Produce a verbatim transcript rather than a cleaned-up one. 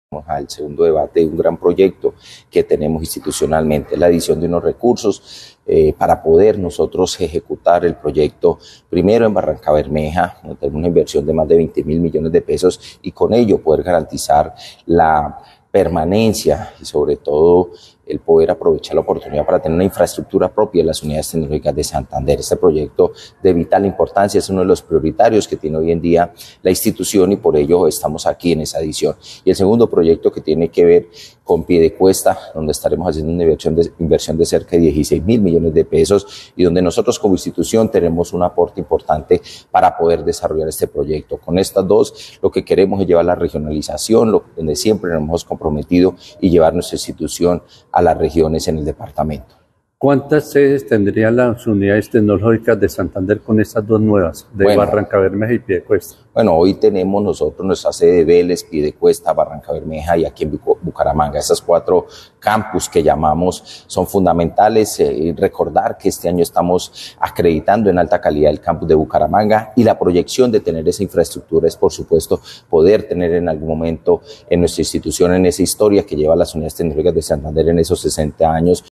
Al segundo debate de un gran proyecto que tenemos institucionalmente, la adición de unos recursos eh, para poder nosotros ejecutar el proyecto primero en Barrancabermeja, donde tenemos una inversión de más de veinte mil millones de pesos y con ello poder garantizar la permanencia y sobre todo el poder aprovechar la oportunidad para tener una infraestructura propia de las unidades tecnológicas de Santander. Este proyecto de vital importancia es uno de los prioritarios que tiene hoy en día la institución y por ello estamos aquí en esa edición. Y el segundo proyecto que tiene que ver con Piedecuesta, donde estaremos haciendo una inversión de, inversión de cerca de dieciséis mil millones de pesos y donde nosotros como institución tenemos un aporte importante para poder desarrollar este proyecto. Con estas dos lo que queremos es llevar la regionalización, lo, donde siempre nos hemos comprometido y llevar nuestra institución a las regiones en el departamento. ¿Cuántas sedes tendrían las unidades tecnológicas de Santander con estas dos nuevas, de bueno, Barrancabermeja y Piedecuesta? Bueno, hoy tenemos nosotros nuestra sede de Vélez, Piedecuesta, Barrancabermeja y aquí en Bucaramanga. Esas cuatro campus que llamamos son fundamentales. Eh, recordar que este año estamos acreditando en alta calidad el campus de Bucaramanga y la proyección de tener esa infraestructura es, por supuesto, poder tener en algún momento en nuestra institución, en esa historia que lleva las unidades tecnológicas de Santander en esos sesenta años,